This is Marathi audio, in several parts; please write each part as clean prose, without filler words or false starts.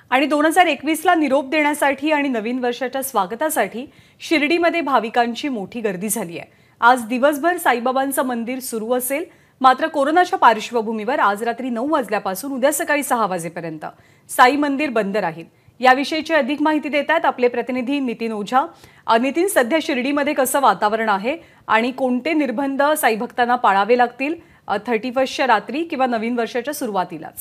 आणि 2021ला निरोप देण्यासाठी आणि नवीन वर्षाच्या स्वागतासाठी शिर्डीमध्ये भाविकांची मोठी गर्दी झाली आहे। आज दिवसभर साईबाबांचं मंदिर सुरू असेल, मात्र कोरोनाच्या पार्श्वभूमीवर आज रात्री 9 वाजल्यापासून उद्या सकाळी 6 वाजेपर्यंत साई मंदिर बंद राहील। याविषयीची अधिक माहिती देतात आपले प्रतिनिधी नितीन ओझा। नितीन, सध्या शिर्डीमध्ये कसं वातावरण आहे आणि कोणते निर्बंध साई भक्तांना पाळावे लागतील 31च्या रात्री किंवा नवीन वर्षाच्या सुरुवातीलाच?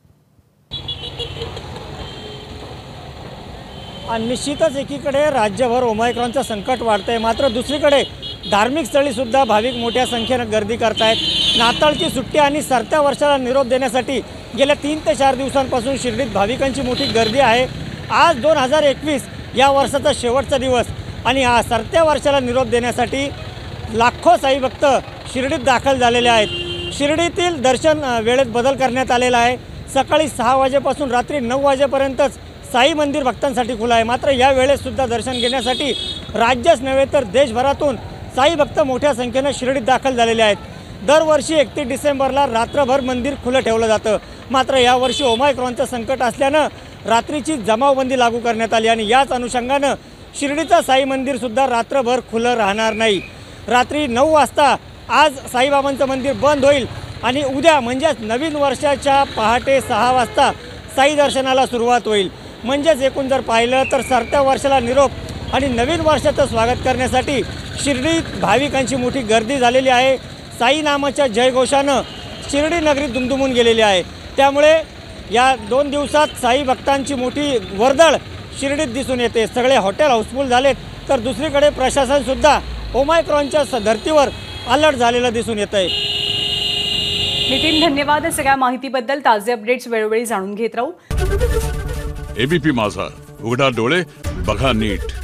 निश्चितच एकीकडे राज्यभर ओमायक्रॉनचं संकट वाढतंय, मात्र दुसरीकडे धार्मिक स्थळी सुद्धा भाविक मोठ्या संख्येने गर्दी करतायत। नाताळची सुट्टी आणि सरत्या वर्षाला निरोप देण्यासाठी गेल्या 3 ते 4 दिवसांपासून शिर्डीत भाविकांची मोठी गर्दी आहे। आज 2021 या वर्षाचा शेवटचा दिवस आणि सरत्या वर्षाला निरोप देण्यासाठी लाखो साई भक्त शिर्डीत दाखल झालेले आहेत। शिर्डीतील दर्शन वेळेत बदल करण्यात आलेला आहे। सकाळी 6 वाजेपासून रात्री 9 वाजेपर्यंतच साई मंदिर भक्तांसाठी खुलं आहे। मात्र या वेळेस सुद्धा दर्शन घेण्यासाठी राज्यच नव्हे तर देशभरातून साई भक्त मोठ्या संख्येने शिर्डीत दाखल झालेले आहेत। दरवर्षी 31 डिसेंबरला रात्रभर मंदिर खुलं ठेवलं जातं, मात्र यावर्षी ओमायक्रॉनचं संकट असल्यानं रात्रीची जमावबंदी लागू करण्यात आली आणि याच अनुषंगानं शिर्डीचं साई मंदिर सुद्धा रात्रभर खुलं राहणार नाही। रात्री 9 वाजता आज साईबाबांचं मंदिर बंद होईल आणि उद्या म्हणजेच नवीन वर्षाच्या पहाटे 6 वाजता साई दर्शनाला सुरुवात होईल। म्हणजेच एकूण जर पाहिलं तर सरत्या वर्षाला निरोप आणि नवीन वर्षाचं स्वागत करण्यासाठी शिर्डीत भाविकांची मोठी गर्दी झालेली आहे। साई नामाच्या जयघोषानं शिर्डी नगरी दुमदुमून गेलेली आहे। त्यामुळे या 2 दिवसात साई भक्तांची मोठी वर्दळ शिर्डीत दिसून येते। सगळे हॉटेल हाऊसफुल झालेत, तर दुसरीकडे प्रशासनसुद्धा ओमायक्रॉनच्या धर्तीवर अलर्ट झालेलं दिसून येत आहे। नितीन, धन्यवाद सगळ्या माहितीबद्दल। ताजे अपडेट्स वेळोवेळी जाणून घेत राहू। एबीपी माझा, उघडा डोळे बघा नीट।